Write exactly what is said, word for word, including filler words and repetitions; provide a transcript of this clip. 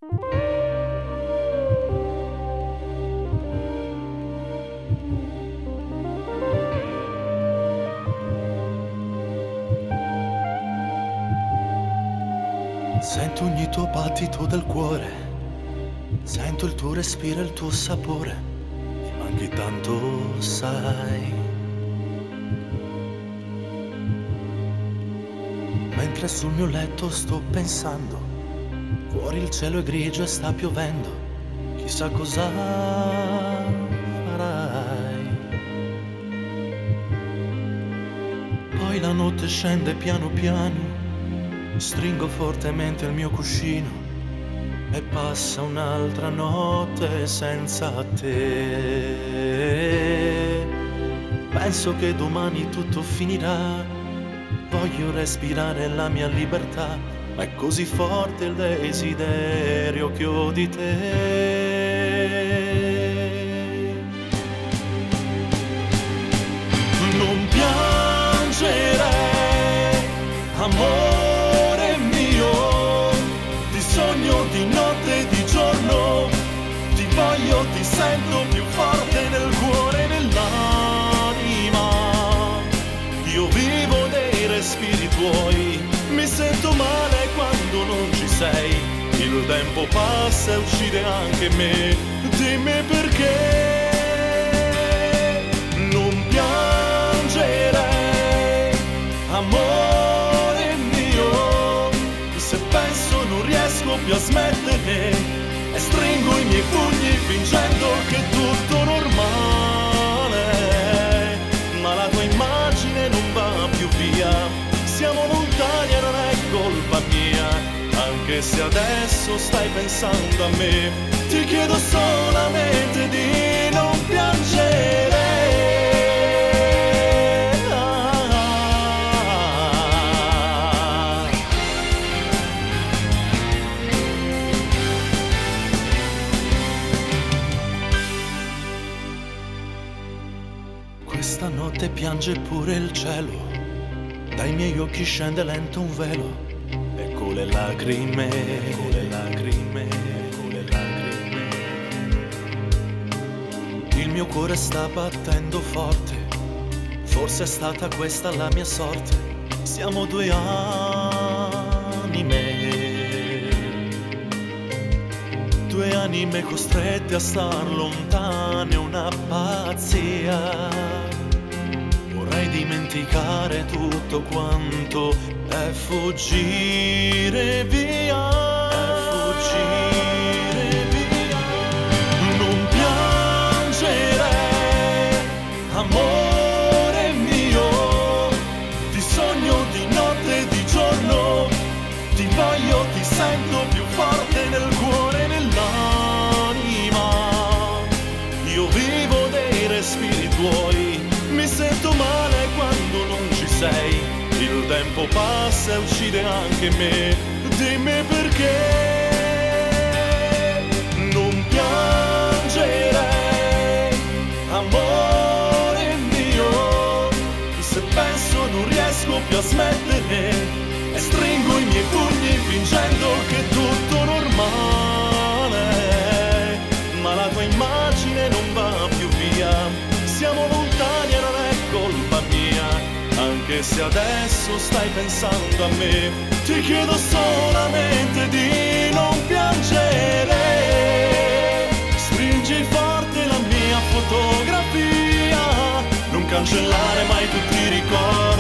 Sento ogni tuo battito del cuore, sento il tuo respiro e il tuo sapore, mi manchi tanto, sai. Mentre sul mio letto sto pensando, fuori il cielo è grigio e sta piovendo, chissà cosa farai. Poi la notte scende piano piano, stringo fortemente il mio cuscino e passa un'altra notte senza te. Penso che domani tutto finirà, voglio respirare la mia libertà, ma è così forte il desiderio che ho di te. Non piangerei, amore di notte e di giorno, ti voglio, ti sento più forte nel cuore e nell'anima. Io vivo dei respiri tuoi, mi sento male quando non ci sei. Il tempo passa e uccide anche me, dimmi perché. Non piangerei, amore mio, se penso non riesco più a smettere e stringo i miei pugni fingendo che è tutto normale, ma la tua immagine non va più via, siamo lontani e non è colpa mia, anche se adesso stai pensando a me, ti chiedo solamente di non piangere. Questa notte piange pure il cielo, dai miei occhi scende lento un velo, ecco le lacrime, ecco le lacrime, ecco le lacrime. Il mio cuore sta battendo forte, forse è stata questa la mia sorte, siamo due anime, due anime costrette a star lontane, una pazzia. Vorrei dimenticare tutto quanto e fuggire via, e fuggire via. Non piangerei, amore mio, ti sogno di notte e di giorno, ti voglio, ti sento più forte nel cuore e nell'anima. Io vivo dei respiri tuoi, mi sento male quando non ci sei, il tempo passa e uccide anche me, dimmi perché. Non piangerei, amore mio, se penso non riesco più a smettere e stringo i miei pugni fingendo che è tutto normale, ma la tua immagine non va più via, siamo lontani e non è colpa mia, anche se adesso stai pensando a me, ti chiedo solamente di non piangere. Stringi forte la mia fotografia, non cancellare mai tutti i ricordi.